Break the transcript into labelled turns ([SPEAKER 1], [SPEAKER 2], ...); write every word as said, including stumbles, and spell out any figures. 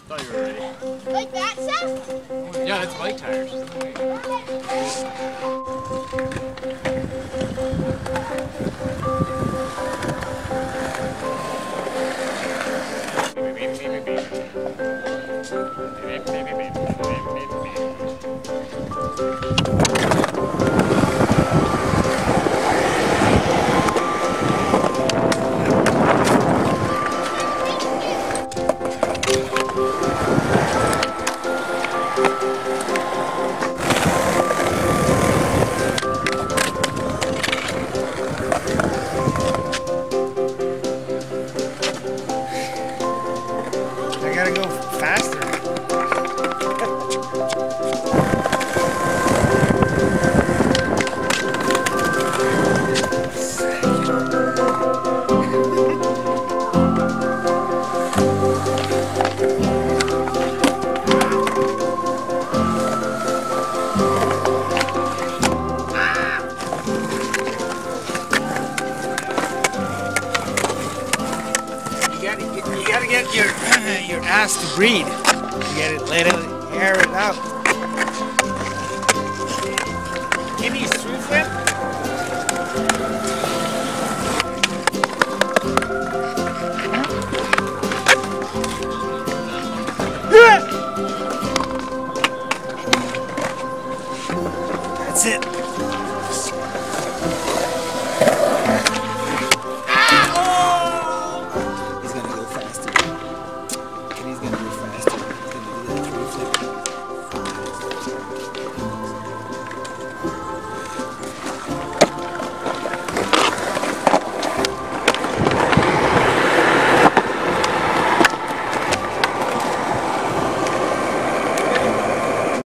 [SPEAKER 1] Thought you were ready.
[SPEAKER 2] Like that, Seth?
[SPEAKER 1] Yeah, that's bike tires.
[SPEAKER 3] I gotta go faster. You gotta get, you gotta get your your ass to breathe. You gotta let it air it out. Give me a street flip. That's it. He's gonna go faster. And he's gonna go faster.